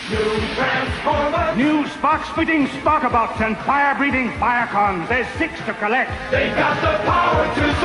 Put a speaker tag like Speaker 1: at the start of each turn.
Speaker 1: New Transformers.
Speaker 2: New spark-spitting Sparkabots and fire-breathing Firecons. There's 6 to collect.
Speaker 1: They got the power to